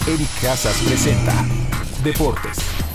Eric Casas presenta Deportes.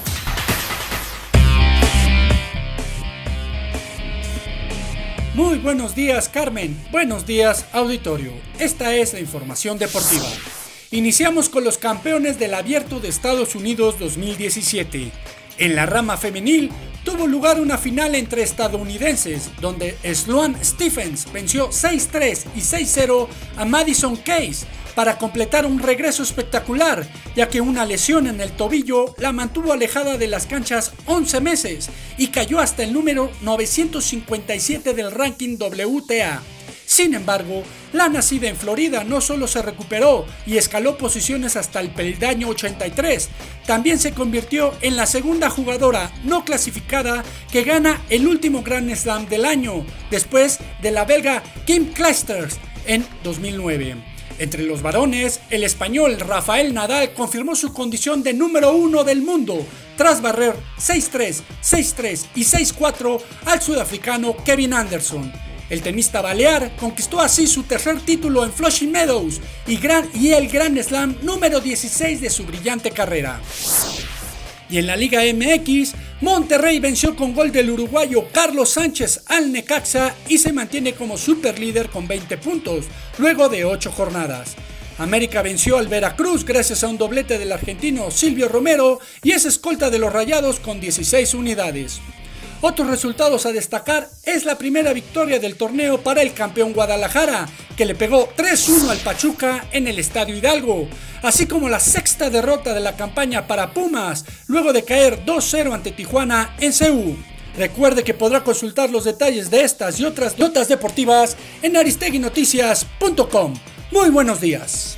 Muy buenos días, Carmen. Buenos días, auditorio. Esta es la información deportiva. Iniciamos con los campeones del Abierto de Estados Unidos 2017. En la rama femenil, tuvo lugar una final entre estadounidenses, donde Sloane Stephens venció 6-3 y 6-0 a Madison Keys para completar un regreso espectacular, ya que una lesión en el tobillo la mantuvo alejada de las canchas 11 meses y cayó hasta el número 957 del ranking WTA. Sin embargo, la nacida en Florida no solo se recuperó y escaló posiciones hasta el peldaño 83, también se convirtió en la segunda jugadora no clasificada que gana el último Grand Slam del año, después de la belga Kim Clijsters en 2009. Entre los varones, el español Rafael Nadal confirmó su condición de número 1 del mundo tras barrer 6-3, 6-3 y 6-4 al sudafricano Kevin Anderson. El tenista balear conquistó así su tercer título en Flushing Meadows y el Grand Slam número 16 de su brillante carrera. Y en la Liga MX, Monterrey venció con gol del uruguayo Carlos Sánchez al Necaxa y se mantiene como superlíder con 20 puntos, luego de 8 jornadas. América venció al Veracruz gracias a un doblete del argentino Silvio Romero y es escolta de los Rayados con 16 unidades. Otros resultados a destacar es la primera victoria del torneo para el campeón Guadalajara, que le pegó 3-1 al Pachuca en el Estadio Hidalgo, así como la sexta derrota de la campaña para Pumas, luego de caer 2-0 ante Tijuana en CU. Recuerde que podrá consultar los detalles de estas y otras notas deportivas en aristeguinoticias.com. Muy buenos días.